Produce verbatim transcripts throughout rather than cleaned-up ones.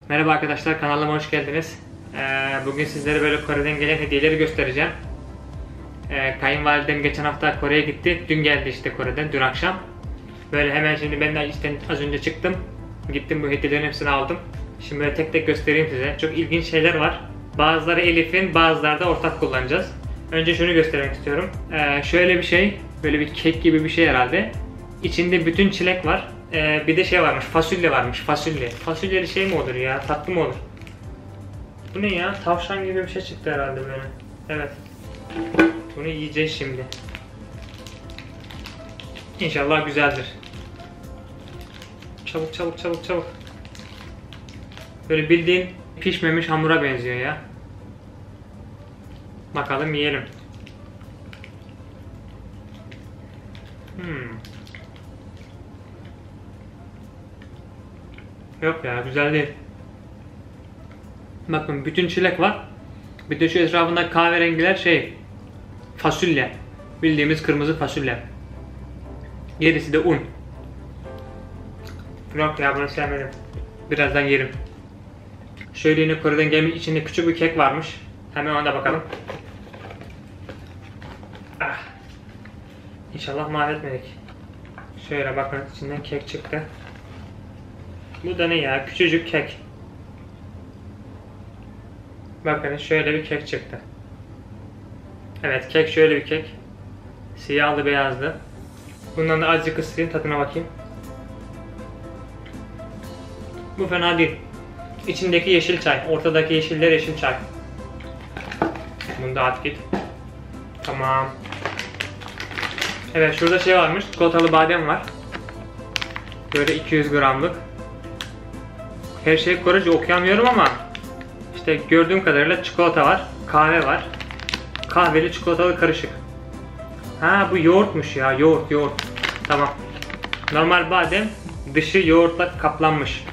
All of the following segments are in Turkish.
Merhaba arkadaşlar, kanalıma hoş geldiniz. Ee, bugün sizlere böyle Kore'den gelen hediyeleri göstereceğim. Ee, kayınvalidem geçen hafta Kore'ye gitti. Dün geldi işte Kore'den, dün akşam. Böyle hemen şimdi ben de işte az önce çıktım. Gittim, bu hediyelerin hepsini aldım. Şimdi böyle tek tek göstereyim size. Çok ilginç şeyler var. Bazıları Elif'in, bazıları da ortak kullanacağız. Önce şunu göstermek istiyorum. Ee, şöyle bir şey, böyle bir kek gibi bir şey herhalde. İçinde bütün çilek var. Ee, bir de şey varmış, fasulye varmış, fasulye. Fasulyeli şey mi olur ya, tatlı mı olur? Bu ne ya? Tavşan gibi bir şey çıktı herhalde böyle. Evet. Bunu yiyeceğiz şimdi. İnşallah güzeldir. Çabuk çabuk çabuk çabuk. Böyle bildiğin pişmemiş hamura benziyor ya. Bakalım yiyelim. Hmm. Yok ya, güzel değil. Bakın bütün çilek var. Bir de şu etrafında kahverengiler şey, fasulye. Bildiğimiz kırmızı fasulye. Gerisi de un. Yok ya, bunu sevmedim. Birazdan yerim. Şöyle yine Kore'den gelmiş, içinde küçük bir kek varmış. Hemen ona da bakalım. Ah. İnşallah mahvetmedik. Şöyle bakın, içinden kek çıktı. Bu da ne ya? Küçücük kek. Bakın şöyle bir kek çıktı. Evet, kek şöyle bir kek. Siyahlı beyazlı. Bundan da azıcık ısırayım, tadına bakayım. Bu fena değil. İçindeki yeşil çay. Ortadaki yeşiller yeşil çay. Bunu da at git. Tamam. Evet, şurada şey varmış. Çikolatalı badem var. Böyle iki yüz gramlık. Her şeyi Korece okuyamıyorum ama işte gördüğüm kadarıyla çikolata var, kahve var. Kahveli çikolatalı karışık. Ha, bu yoğurtmuş ya, yoğurt yoğurt. Tamam. Normal badem, dışı yoğurtla kaplanmış.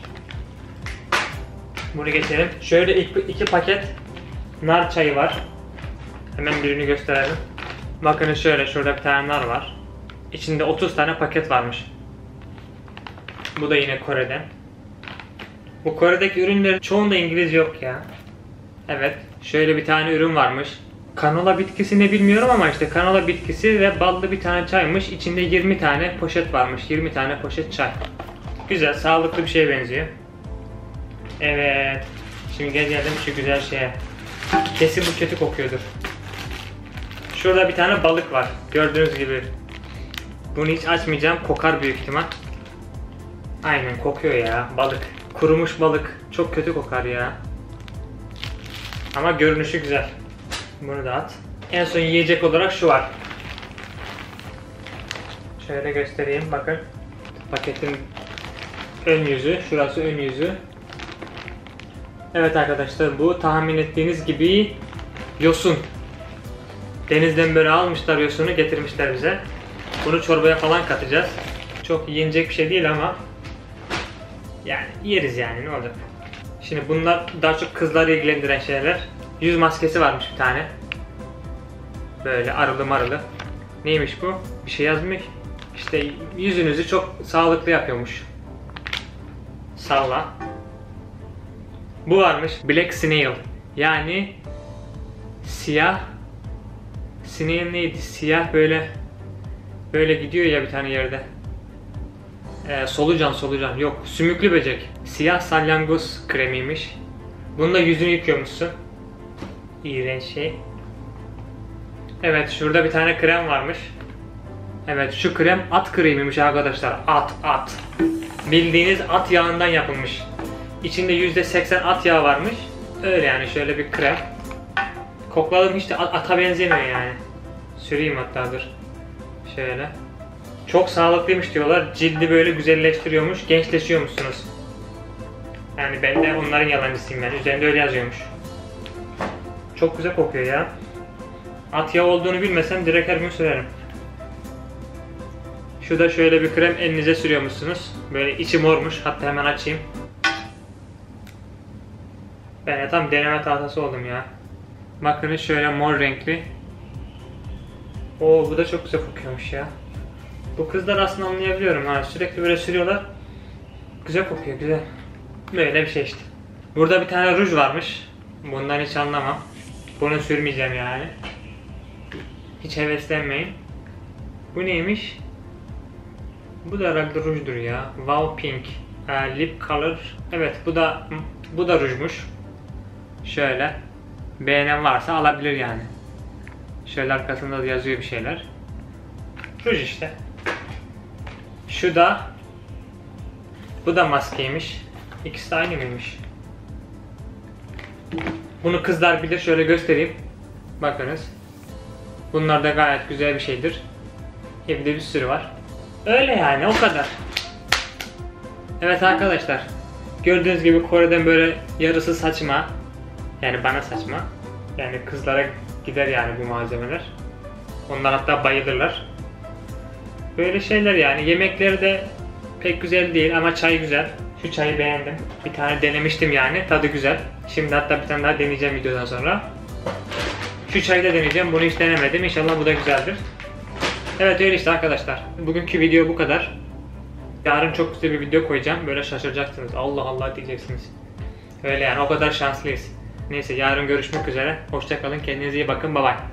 Bunu geçelim. Şöyle iki, iki paket nar çayı var. Hemen birini gösterelim. Bakın şöyle, şurada bir tane nar var. İçinde otuz tane paket varmış. Bu da yine Kore'den. Bu Kore'deki ürünlerin çoğunda İngilizce yok ya. Evet, şöyle bir tane ürün varmış. Kanola bitkisi ne bilmiyorum ama işte kanola bitkisi ve ballı bir tane çaymış. İçinde yirmi tane poşet varmış. yirmi tane poşet çay. Güzel, sağlıklı bir şeye benziyor. Evet. Şimdi gel geldim şu güzel şeye. Kesin bu kötü kokuyordur. Şurada bir tane balık var. Gördüğünüz gibi. Bunu hiç açmayacağım. Kokar büyük ihtimal. Aynen, kokuyor ya. Balık. Kurumuş balık. Çok kötü kokar ya. Ama görünüşü güzel. Bunu da at. En son yiyecek olarak şu var. Şöyle göstereyim, bakın. Paketin ön yüzü. Şurası ön yüzü. Evet arkadaşlar, bu tahmin ettiğiniz gibi yosun. Denizden böyle almışlar yosunu, getirmişler bize. Bunu çorbaya falan katacağız. Çok yenecek bir şey değil ama yani yeriz yani, ne olacak. Şimdi bunlar daha çok kızları ilgilendiren şeyler. Yüz maskesi varmış bir tane. Böyle arılı marılı. Neymiş bu? Bir şey yazmış. İşte yüzünüzü çok sağlıklı yapıyormuş. Salla. Bu varmış. Black Snail. Yani siyah. Snail neydi? Siyah böyle böyle gidiyor ya bir tane yerde. Ee, solucan solucan. Yok. Sümüklü böcek. Siyah salyangoz kremiymiş. Bununla yüzünü yıkıyormuşsun. İğrenç şey. Evet, şurada bir tane krem varmış. Evet, şu krem at kremiymiş arkadaşlar. At at. Bildiğiniz at yağından yapılmış. İçinde yüzde seksen at yağı varmış. Öyle yani, şöyle bir krem. Kokladım, hiç de ata benzemiyor yani. Süreyim hatta, dur. Şöyle. Çok sağlıklıymış diyorlar. Cildi böyle güzelleştiriyormuş, gençleşiyormuşsunuz. Yani ben de onların yalancısıyım yani. Üzerinde öyle yazıyormuş. Çok güzel kokuyor ya. At yağı olduğunu bilmesem direkt her gün sürerim. Şurada şöyle bir krem elinize sürüyormuşsunuz. Böyle içi mormuş. Hatta hemen açayım. Ben de tam deneme tahtası oldum ya. Bakın şöyle mor renkli. Oo, bu da çok güzel kokuyormuş ya. Bu kızlar aslında anlayabiliyorum ha. Sürekli böyle sürüyorlar. Güzel kokuyor, güzel. Böyle bir şey işte. Burada bir tane ruj varmış. Bundan hiç anlamam. Bunu sürmeyeceğim yani. Hiç heveslenmeyin. Bu neymiş? Bu da herhalde rujdur ya. Wow Pink. Ee, lip color. Evet bu da bu da rujmuş. Şöyle. Beğenen varsa alabilir yani. Şöyle arkasında da yazıyor bir şeyler. Ruj işte. Şu da bu da maskeymiş. İkisi de aynı mıymış? Bunu kızlar bilir. Şöyle göstereyim. Bakınız. Bunlar da gayet güzel bir şeydir. Evde bir sürü var. Öyle yani o kadar. Evet arkadaşlar. Gördüğünüz gibi Kore'den böyle yarısı saçma. Yani bana saçma. Yani kızlara gider yani bu malzemeler. Onlar hatta bayılırlar. Böyle şeyler yani. Yemekleri de pek güzel değil ama çay güzel. Şu çayı beğendim. Bir tane denemiştim yani. Tadı güzel. Şimdi hatta bir tane daha deneyeceğim videodan sonra. Şu çayı da deneyeceğim. Bunu hiç denemedim. İnşallah bu da güzeldir. Evet öyle işte arkadaşlar. Bugünkü video bu kadar. Yarın çok güzel bir video koyacağım. Böyle şaşıracaksınız. Allah Allah diyeceksiniz. Öyle yani o kadar şanslıyız. Neyse yarın görüşmek üzere. Hoşça kalın. Kendinize iyi bakın. Bye bye.